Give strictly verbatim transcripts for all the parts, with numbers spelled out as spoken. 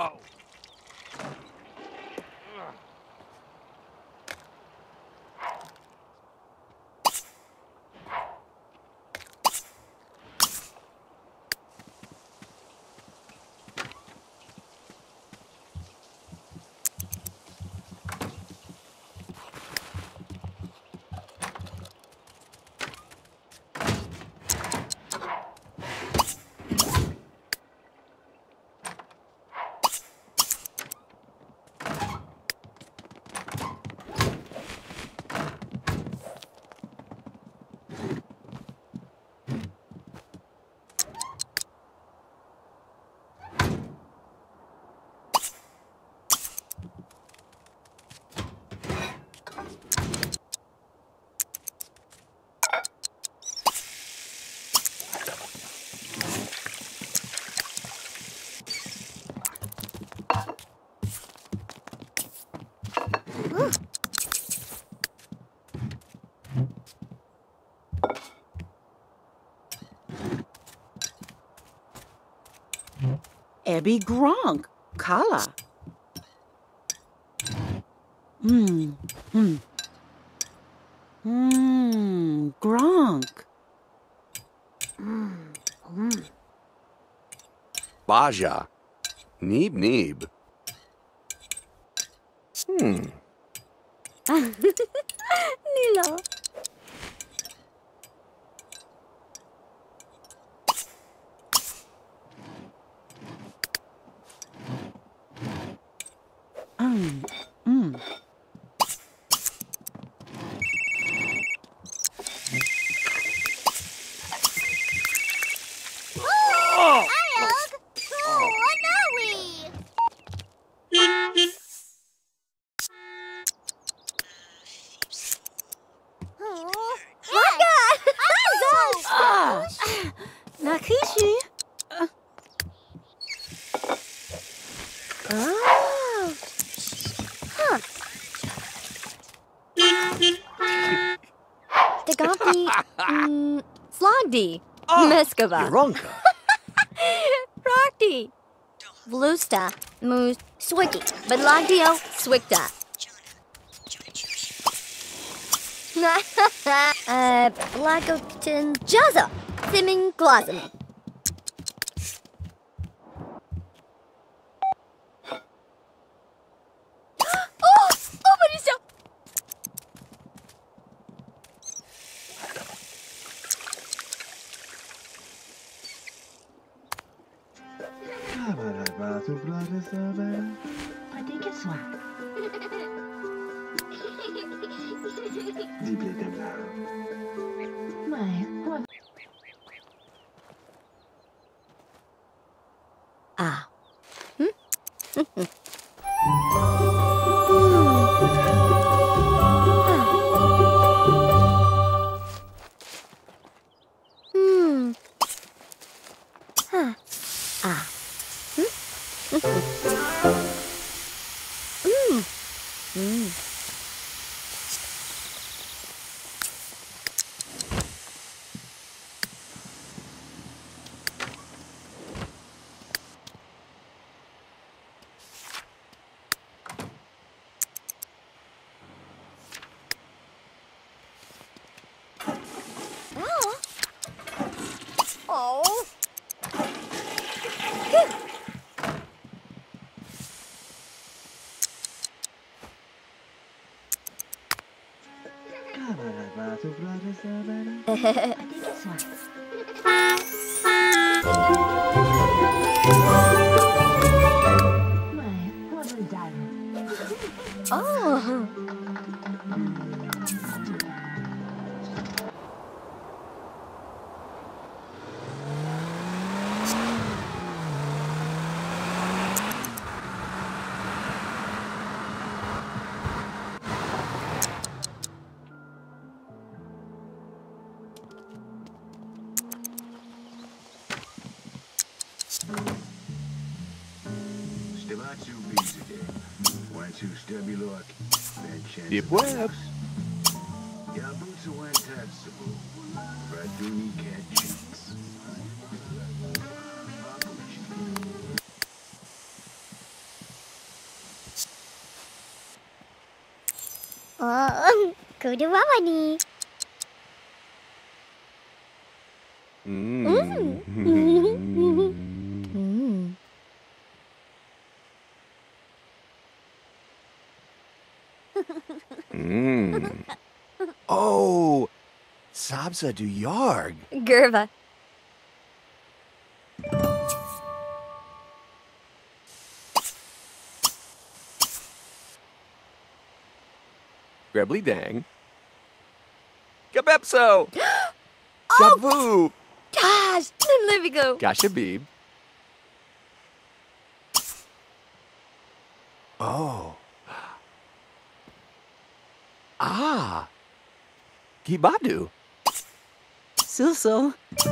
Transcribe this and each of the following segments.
Ebby Gronk, Kala. Hmm, hmm. Hmm, Gronk. Hmm, hmm. Baja. Neeb Neeb. Hmm. Nilo. Um, mm. Oh! Ayog! Oh, what are we? Oh, Waka! Ah, Nakishi. Oh. Huh. Dagompi, mm, Slogdi, Meskova, Yoronka. Rockdy, Vlusta, Moose, Swiki, Badlagdio, Swikta. uh, Blagotin, Jazza, Simming, Glossom. Oh! Oh, Marisa! Ah. Hmm? Hmm. Huh. Ah. Hmm? Hmm. Hmm. Oh. Oh. Phew. Oh. Deep web. Oh, kudu mama nih. Mm. Hmm. Mm. Oh, Sabza du Yarg. Gerva. Grebly Dang. Gabepso. Javu. Gosh, Livigo. Gashabib. Oh. Ah. Gibadu. Suso.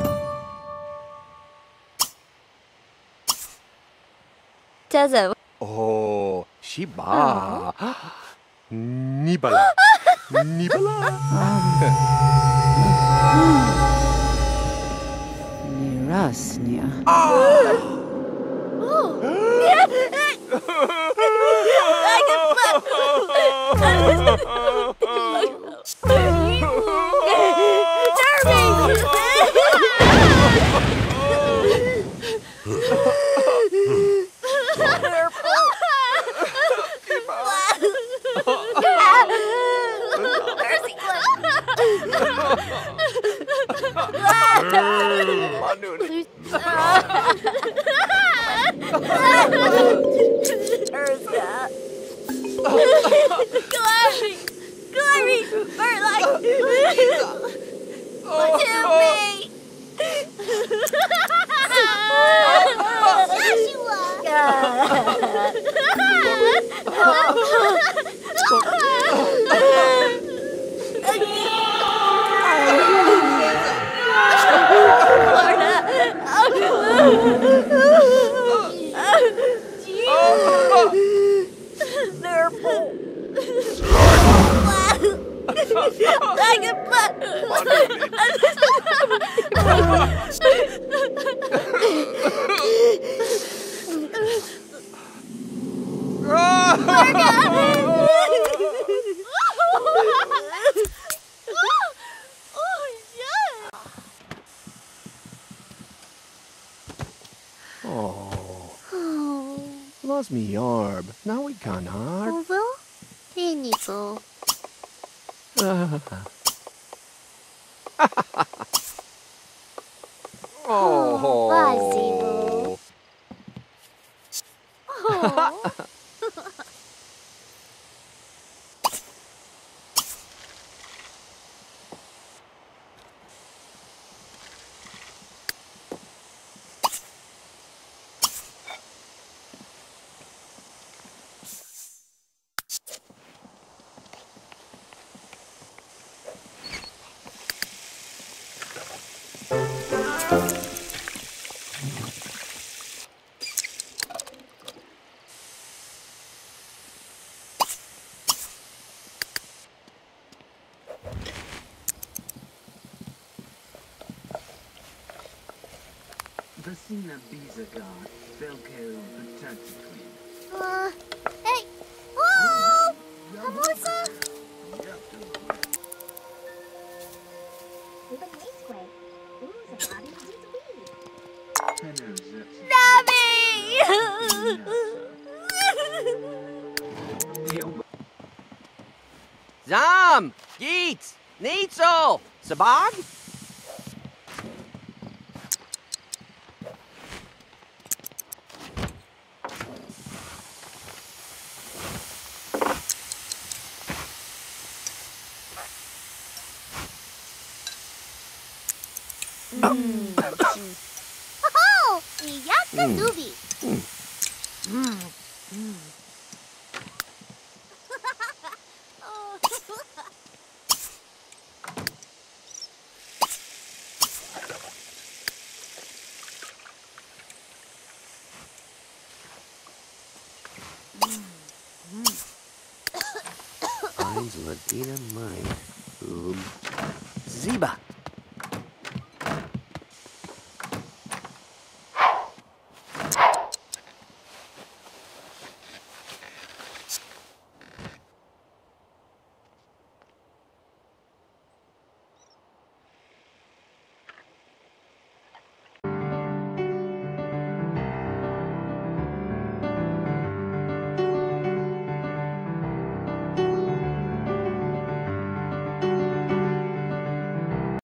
Tezo. Oh, Shiba. Nibala. Nibala. Nirasnia. Glory! Glory! Burn like... Help me! Oh. Lost me yarb. Now we can't hard. Oval? Tinico. Oh. Oh. Vasina Bizagar, Velko Protected. Uh, hey! Oh! Hamosa! Zam! Geet! Neetzel! Sabag? Oh! Iyaka Zubi! Eins Ladina Mine. Um. Ziba!